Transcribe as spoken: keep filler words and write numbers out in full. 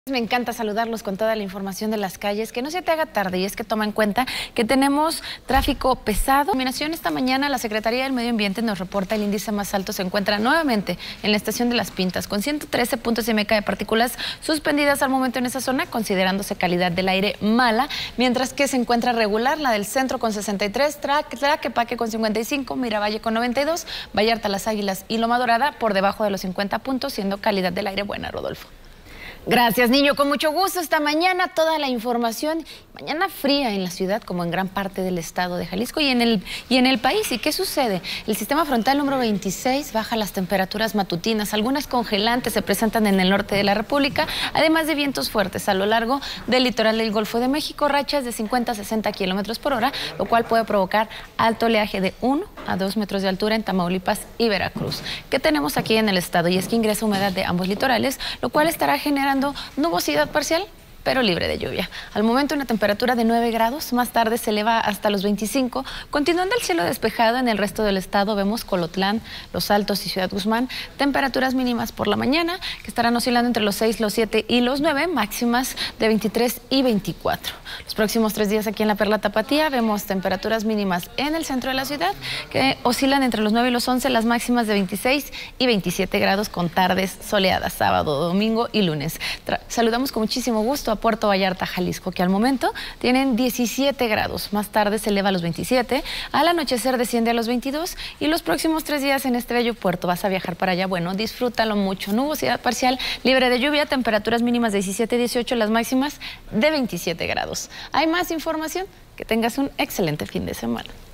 Me encanta saludarlos con toda la información de las calles, que no se te haga tarde, y es que toma en cuenta que tenemos tráfico pesado. Combinación esta mañana, la Secretaría del Medio Ambiente nos reporta el índice más alto se encuentra nuevamente en la estación de Las Pintas, con ciento trece puntos de de partículas suspendidas al momento en esa zona, considerándose calidad del aire mala, mientras que se encuentra regular la del centro con sesenta y tres, Tlaquepaque con cincuenta y cinco, Miravalle con noventa y dos, Vallarta, Las Águilas y Loma Dorada por debajo de los cincuenta puntos, siendo calidad del aire buena, Rodolfo. Gracias, niño, con mucho gusto. Esta mañana toda la información. Mañana fría en la ciudad, como en gran parte del estado de Jalisco y en el, y en el país. ¿Y qué sucede? El sistema frontal número veintiséis baja las temperaturas matutinas. Algunas congelantes se presentan en el norte de la República, además de vientos fuertes a lo largo del litoral del Golfo de México, rachas de cincuenta a sesenta kilómetros por hora, lo cual puede provocar alto oleaje de uno a dos metros de altura en Tamaulipas y Veracruz. ¿Qué tenemos aquí en el estado? Y es que ingresa humedad de ambos litorales, lo cual estará generando nubosidad parcial, pero libre de lluvia. Al momento una temperatura de nueve grados, más tarde se eleva hasta los veinticinco. Continuando el cielo despejado en el resto del estado, vemos Colotlán, Los Altos y Ciudad Guzmán, temperaturas mínimas por la mañana que estarán oscilando entre los seis, los siete y los nueve, máximas de veintitrés y veinticuatro. Los próximos tres días aquí en la Perla Tapatía vemos temperaturas mínimas en el centro de la ciudad que oscilan entre los nueve y los once, las máximas de veintiséis y veintisiete grados con tardes soleadas, sábado, domingo y lunes. Tra- Saludamos con muchísimo gusto a Puerto Vallarta, Jalisco, que al momento tienen diecisiete grados. Más tarde se eleva a los veintisiete, al anochecer desciende a los veintidós y los próximos tres días en este bello puerto vas a viajar para allá. Bueno, disfrútalo mucho. Nubosidad parcial, libre de lluvia, temperaturas mínimas de diecisiete a dieciocho, las máximas de veintisiete grados. Hay más información. Que tengas un excelente fin de semana.